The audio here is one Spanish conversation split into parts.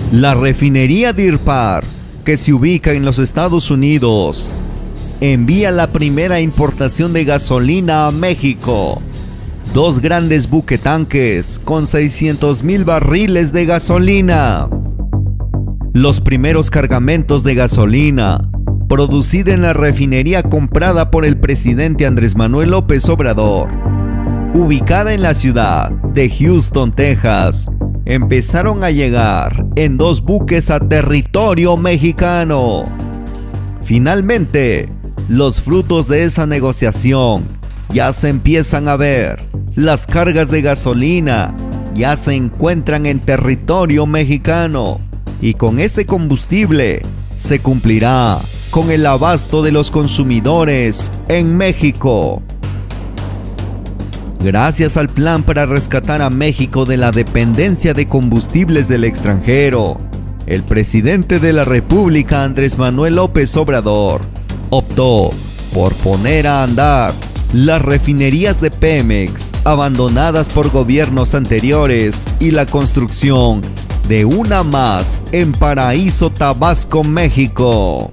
La refinería Deer Park, que se ubica en los Estados Unidos, envía la primera importación de gasolina a México. 2 grandes buquetanques con 600,000 barriles de gasolina. Los primeros cargamentos de gasolina, producida en la refinería comprada por el presidente Andrés Manuel López Obrador, ubicada en la ciudad de Houston, Texas, empezaron a llegar en 2 buques a territorio mexicano. Finalmente, los frutos de esa negociación ya se empiezan a ver. Las cargas de gasolina ya se encuentran en territorio mexicano y con ese combustible se cumplirá con el abasto de los consumidores en México. Gracias al plan para rescatar a México de la dependencia de combustibles del extranjero, el presidente de la República, Andrés Manuel López Obrador, optó por poner a andar las refinerías de Pemex abandonadas por gobiernos anteriores y la construcción de una más en Paraíso, Tabasco, México.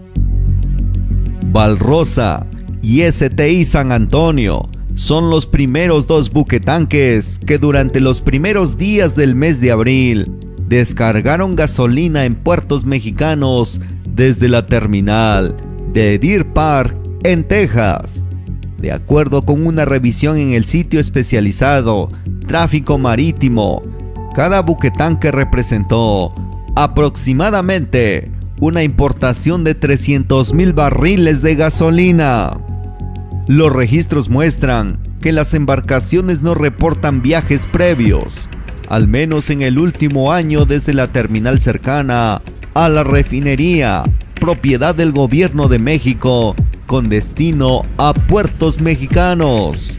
Valrosa y STI San Antonio son los primeros 2 buquetanques que durante los primeros días del mes de abril descargaron gasolina en puertos mexicanos desde la terminal de Deer Park en Texas. De acuerdo con una revisión en el sitio especializado Tráfico Marítimo, cada buquetanque representó aproximadamente una importación de 300,000 barriles de gasolina. Los registros muestran que las embarcaciones no reportan viajes previos, al menos en el último año, desde la terminal cercana a la refinería, propiedad del gobierno de México, con destino a puertos mexicanos.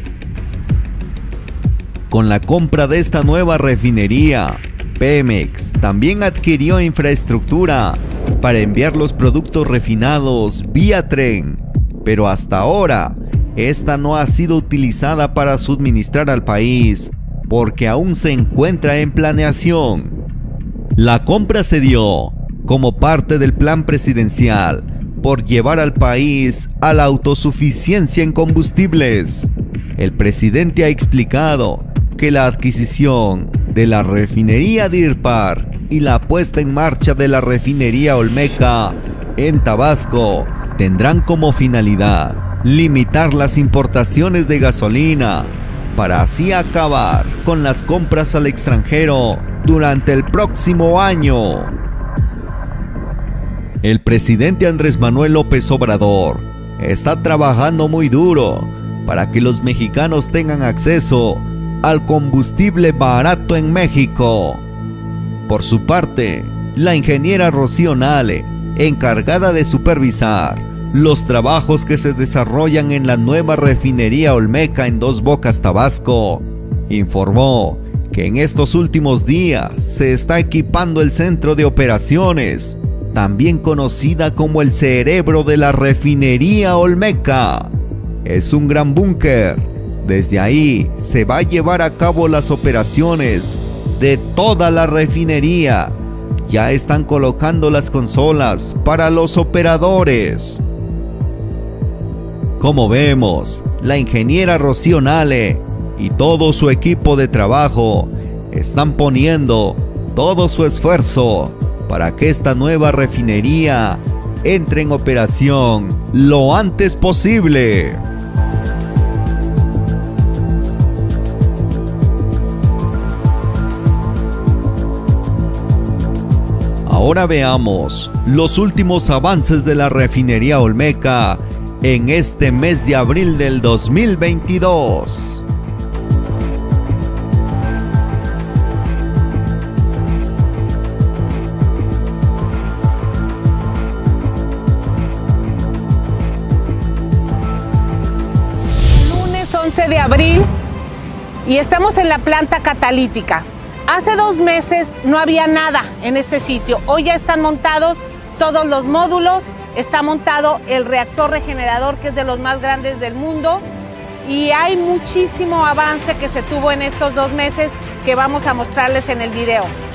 Con la compra de esta nueva refinería, Pemex también adquirió infraestructura para enviar los productos refinados vía tren, pero hasta ahora esta no ha sido utilizada para suministrar al país porque aún se encuentra en planeación. La compra se dio como parte del plan presidencial por llevar al país a la autosuficiencia en combustibles. El presidente ha explicado que la adquisición de la refinería Deer Park y la puesta en marcha de la refinería Olmeca en Tabasco tendrán como finalidad limitar las importaciones de gasolina para así acabar con las compras al extranjero durante el próximo año. El presidente Andrés Manuel López Obrador está trabajando muy duro para que los mexicanos tengan acceso al combustible barato en México. Por su parte, la ingeniera Rocío Nale, encargada de supervisar los trabajos que se desarrollan en la nueva refinería Olmeca en Dos Bocas, Tabasco, informó que en estos últimos días se está equipando el centro de operaciones, también conocida como el cerebro de la refinería Olmeca. Es un gran búnker. Desde ahí se va a llevar a cabo las operaciones de toda la refinería. Ya están colocando las consolas para los operadores. Como vemos, la ingeniera Rocío Nale y todo su equipo de trabajo están poniendo todo su esfuerzo para que esta nueva refinería entre en operación lo antes posible. Ahora veamos los últimos avances de la refinería Olmeca en este mes de abril del 2022. Lunes 11 de abril y estamos en la planta catalítica. Hace 2 meses no había nada en este sitio. Hoy ya están montados todos los módulos. Está montado el reactor regenerador, que es de los más grandes del mundo. Y hay muchísimo avance que se tuvo en estos 2 meses que vamos a mostrarles en el video.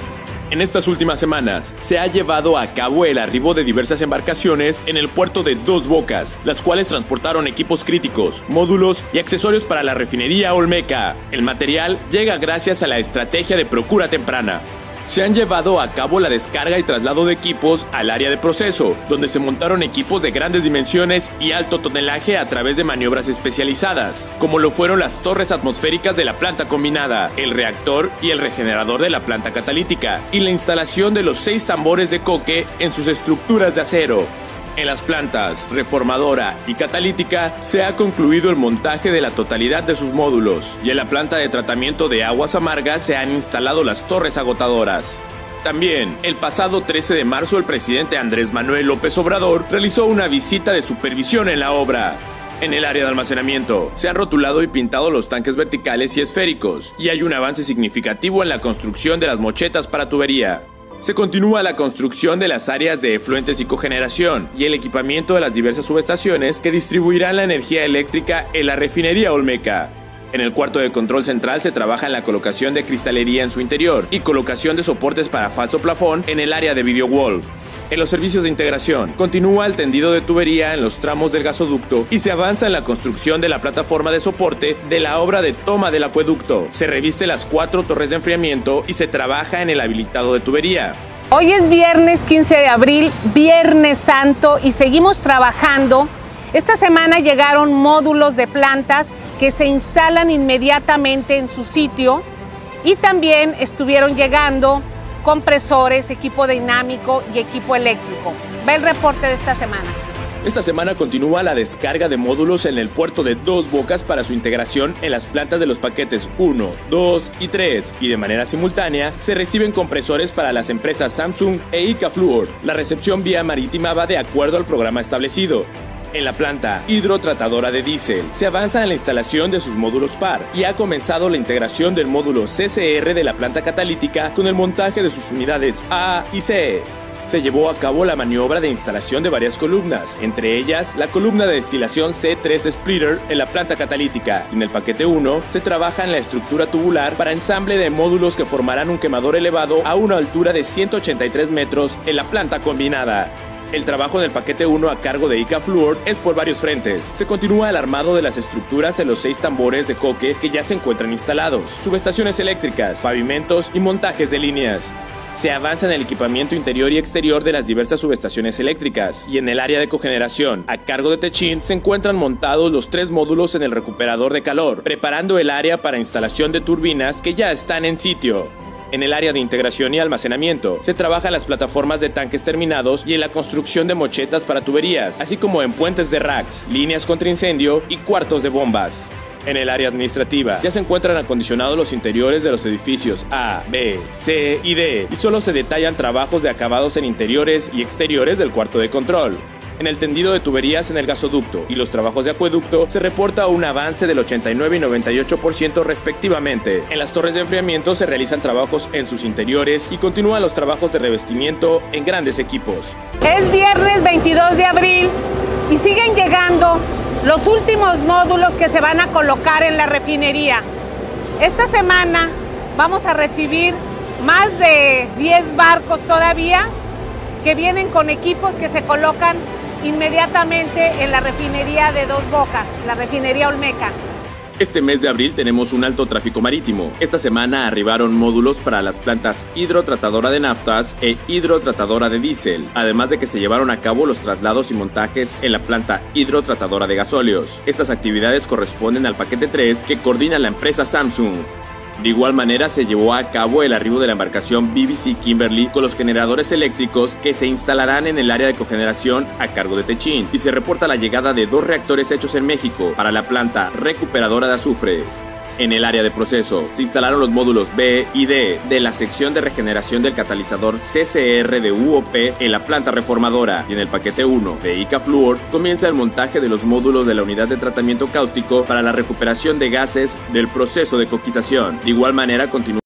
En estas últimas semanas, se ha llevado a cabo el arribo de diversas embarcaciones en el puerto de Dos Bocas, las cuales transportaron equipos críticos, módulos y accesorios para la refinería Olmeca. El material llega gracias a la estrategia de procura temprana. Se han llevado a cabo la descarga y traslado de equipos al área de proceso, donde se montaron equipos de grandes dimensiones y alto tonelaje a través de maniobras especializadas, como lo fueron las torres atmosféricas de la planta combinada, el reactor y el regenerador de la planta catalítica, y la instalación de los 6 tambores de coque en sus estructuras de acero. En las plantas reformadora y catalítica se ha concluido el montaje de la totalidad de sus módulos, y en la planta de tratamiento de aguas amargas se han instalado las torres agotadoras. También, el pasado 13 de marzo el presidente Andrés Manuel López Obrador realizó una visita de supervisión en la obra. En el área de almacenamiento, se han rotulado y pintado los tanques verticales y esféricos, y hay un avance significativo en la construcción de las mochetas para tubería. Se continúa la construcción de las áreas de efluentes y cogeneración y el equipamiento de las diversas subestaciones que distribuirán la energía eléctrica en la refinería Olmeca. En el cuarto de control central se trabaja en la colocación de cristalería en su interior y colocación de soportes para falso plafón en el área de video wall. En los servicios de integración, continúa el tendido de tubería en los tramos del gasoducto y se avanza en la construcción de la plataforma de soporte de la obra de toma del acueducto. Se reviste las 4 torres de enfriamiento y se trabaja en el habilitado de tubería. Hoy es viernes 15 de abril, Viernes Santo, y seguimos trabajando. Esta semana llegaron módulos de plantas que se instalan inmediatamente en su sitio, y también estuvieron llegando compresores, equipo dinámico y equipo eléctrico. Ve el reporte de esta semana. Esta semana continúa la descarga de módulos en el puerto de Dos Bocas para su integración en las plantas de los paquetes 1, 2 y 3, y de manera simultánea se reciben compresores para las empresas Samsung e ICA Fluor. La recepción vía marítima va de acuerdo al programa establecido. En la planta hidrotratadora de diésel se avanza en la instalación de sus módulos par y ha comenzado la integración del módulo CCR de la planta catalítica con el montaje de sus unidades A y C. Se llevó a cabo la maniobra de instalación de varias columnas, entre ellas la columna de destilación C3 Splitter en la planta catalítica. En el paquete 1 se trabaja en la estructura tubular para ensamble de módulos que formarán un quemador elevado a una altura de 183 metros en la planta combinada. El trabajo del paquete 1 a cargo de ICA Fluor es por varios frentes. Se continúa el armado de las estructuras en los 6 tambores de coque que ya se encuentran instalados, subestaciones eléctricas, pavimentos y montajes de líneas. Se avanza en el equipamiento interior y exterior de las diversas subestaciones eléctricas, y en el área de cogeneración, a cargo de Techin, se encuentran montados los 3 módulos en el recuperador de calor, preparando el área para instalación de turbinas que ya están en sitio. En el área de integración y almacenamiento, se trabaja en las plataformas de tanques terminados y en la construcción de mochetas para tuberías, así como en puentes de racks, líneas contra incendio y cuartos de bombas. En el área administrativa, ya se encuentran acondicionados los interiores de los edificios A, B, C y D, y solo se detallan trabajos de acabados en interiores y exteriores del cuarto de control. En el tendido de tuberías en el gasoducto y los trabajos de acueducto se reporta un avance del 89 y 98% respectivamente. En las torres de enfriamiento se realizan trabajos en sus interiores y continúan los trabajos de revestimiento en grandes equipos. Es viernes 22 de abril y siguen llegando los últimos módulos que se van a colocar en la refinería. Esta semana vamos a recibir más de 10 barcos todavía que vienen con equipos que se colocan inmediatamente en la refinería de Dos Bocas, la refinería Olmeca. Este mes de abril tenemos un alto tráfico marítimo. Esta semana arribaron módulos para las plantas hidrotratadora de naftas e hidrotratadora de diésel, además de que se llevaron a cabo los traslados y montajes en la planta hidrotratadora de gasóleos. Estas actividades corresponden al paquete 3 que coordina la empresa Samsung. De igual manera se llevó a cabo el arribo de la embarcación BBC Kimberly con los generadores eléctricos que se instalarán en el área de cogeneración a cargo de Techin, y se reporta la llegada de 2 reactores hechos en México para la planta recuperadora de azufre. En el área de proceso, se instalaron los módulos B y D de la sección de regeneración del catalizador CCR de UOP en la planta reformadora, y en el paquete 1 de ICA Fluor comienza el montaje de los módulos de la unidad de tratamiento cáustico para la recuperación de gases del proceso de coquización. De igual manera continúa